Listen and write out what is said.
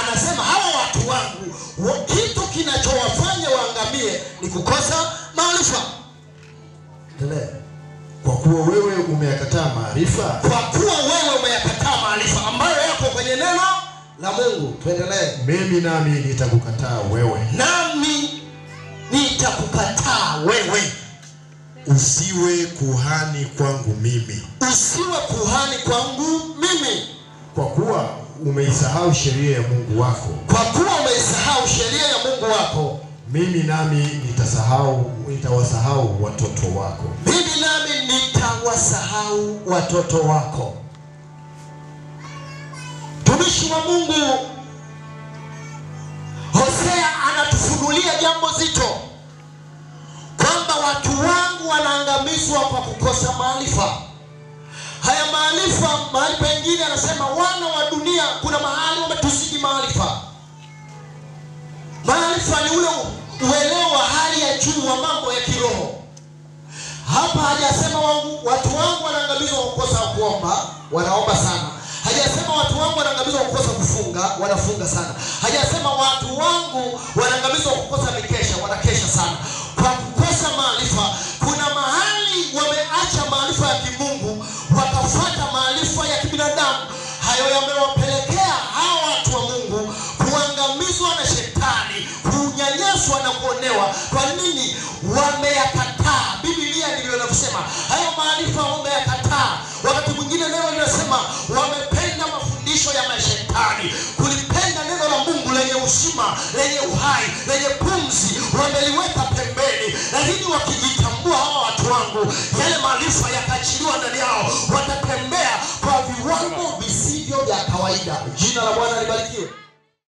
anasema hawa watu wangu kitu kinachowafanya waangamie ni kukosa maarifa. Endelea. Kwa kuwa wewe umeyakataa maarifa. Kwa kuwa wewe umeyakataa maarifa ambayo yako kwenye neno la Mungu. Tuendelee. Mimi nami nitakukataa wewe. Nami nitakukataa wewe. Usiwe kuhani kwangu mimi. Usiwe kuhani kwangu mimi. Kwa kuwa umeisahau sheria ya Mungu wako. Kwa kuwa umeisahau sheria ya Mungu wako. Mimi nami nitawasahau watoto wako. Mimi nami nitawasahau watoto wako. Mtumishi wa Mungu Hosea anatufunulia jambo zito kwamba watu wangu wanaangamizwa kwa kukosa maarifa. Haya maarifa, mahali pengine anasema wana wa dunia kuna mahali wametuzidi maarifa. Maarifa ni ule uelewa wa hali ya juu wa mambo ya kiroho. Hapa hajasema watu wangu wanaangamizwa kwa kukosa kuomba, wanaomba sana. Hajasema watu wangu wanaangamizwa kwa kukosa kufunga, wanafunga sana. Hajasema watu wangu wanaangamizwa kwa kukosa mikesha, wanakesha sana. Kwa kukosa maarifa, kuna mahali wameacha maarifa ya kimungu, wakafuata maarifa ya kibinadamu. Hayo yamewapelekea hawa watu wa Mungu kuangamizwa na shetani, kunyanyaswa na kuonewa. Kwa nini? Wameyakataa. Biblia ndivyo inavyosema. Hayo maarifa wameyakataa. Wakati mwingine neno linasema wamependa mafundisho ya mashetani, kulipenda neno la Mungu lenye uzima, lenye uhai, lenye pumzi, wameliweka pembeni. Lakini wakijitambua hawa watu wangu, yale maarifa yakaachiliwa ndani yao, watatembea kwa viwango visivyo vya kawaida. Jina la Bwana libarikiwe.